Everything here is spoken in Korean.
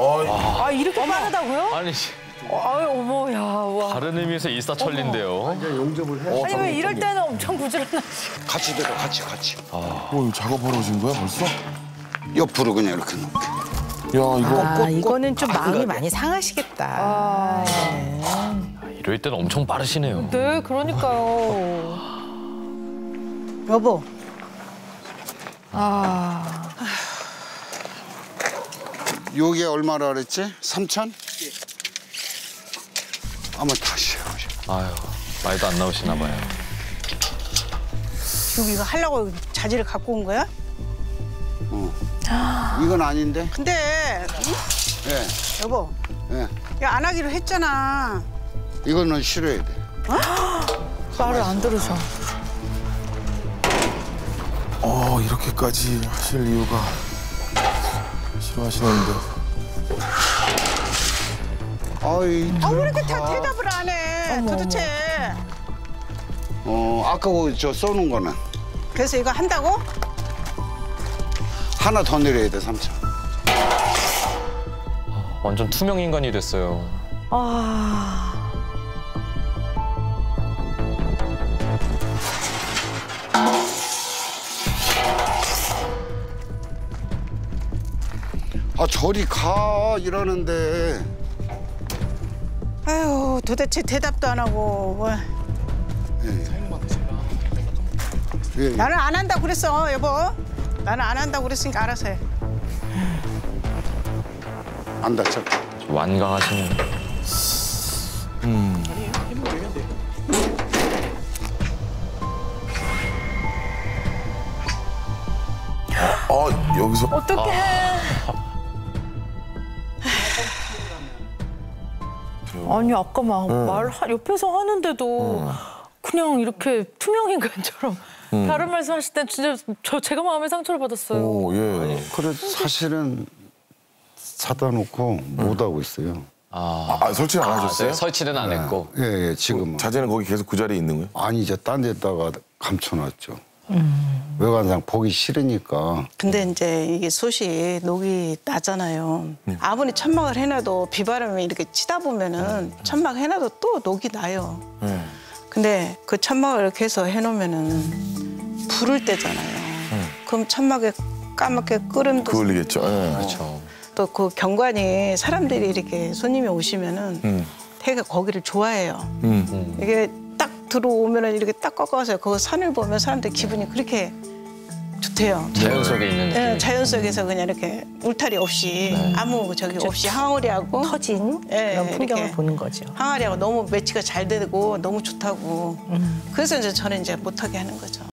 아, 이렇게 빠르다고요? 아니, 아유, 어머, 야, 와. 다른 의미에서 일사천리인데요. 이제 용접을 해. 아니, 왜 이럴 때는 엄청 부지런하지? 같이 들어, 같이. 이거 작업하러 오신 거야 벌써? 옆으로 그냥 이렇게 놓게. 야 이거 이거는 좀 마음이 많이 상하시겠다. 이럴 때는 엄청 빠르시네요. 네, 그러니까요. 여보, 요게 얼마라 그랬지? 3,000? 한번 다시 해보자. 아유, 말도 안 나오시나 봐요. 지금 이거 하려고 자재를 갖고 온 거야? 이건 아닌데? 근데 예, 여보, 예. 이거 안 하기로 했잖아. 이거는 실어야 돼. 말을 안 들으셔. 이렇게까지 하실 이유가 싫어하시는데. 아이, 왜 이렇게 다 대답을 안 해? 도대체. 아까 저 써놓은 거는 그래서 이거 한다고? 하나 더 내려야 돼, 3,000. 완전 투명 인간이 됐어요. 저리 가 이러는데. 아유, 도대체 대답도 안 하고. 뭐. 예. 나는 안 한다고 그랬어, 여보. 나는 안 한다고 그랬으니까 알아서 해. 안 다쳐. 완강하시네요. 여기서 어떡해. 아니, 아까 막 옆에서 하는데도 그냥 이렇게 투명 인간처럼 다른 말씀 하실 땐 진짜 제가 마음에 상처를 받았어요. 예. 그래 사실은 사다 놓고 못 하고 있어요. 설치 안 하셨어요? 네, 설치는 안 했고. 예, 지금은. 자재는 거기 계속 그 자리에 있는 거예요? 아니 이제 딴 데다가 감춰놨죠. 외관상 보기 싫으니까. 근데 이제 이게 솥이 녹이 나잖아요. 아무리 천막을 해놔도 비바람이 이렇게 치다 보면은 천막 해놔도 또 녹이 나요. 근데 그 천막을 이렇게 해서 해놓으면은 불을 때잖아요. 그럼 천막에 까맣게 끓음도 그걸리겠죠. 그렇죠. 또 그 경관이 사람들이 이렇게 손님이 오시면은 되게 거기를 좋아해요. 이게 딱 들어오면은 이렇게 딱 꺾어서 그 산을 보면 사람들 기분이 그렇게 좋대요. 자연 속에 있는 느낌. 네, 자연 속에서 그냥 이렇게 울타리 없이 아무 저기 없이 항아리하고 터진 예, 그런 풍경을 이렇게. 보는 거죠. 항아리하고 너무 매치가 잘 되고 너무 좋다고. 그래서 이제 저는 이제 못하게 하는 거죠.